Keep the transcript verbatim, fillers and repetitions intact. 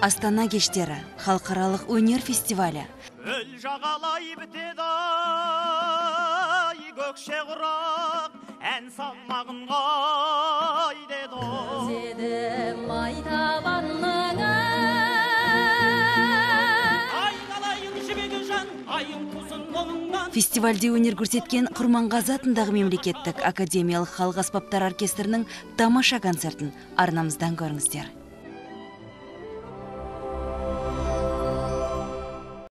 Астана кештері, халықаралық өнер фестивалі. Өл жағалай бітеді-ай, көкше құрақ, ән салмағын қайдеді. Өзедім майтабанның айналайын жібегі жан, айын құсын қолыңнан. Фестивальде өнер көрсеткен Құрманғазы атындағы мемлекеттік академиялық халық аспаптар оркестрінің тамаша концертін арнамыздан көріңіздер.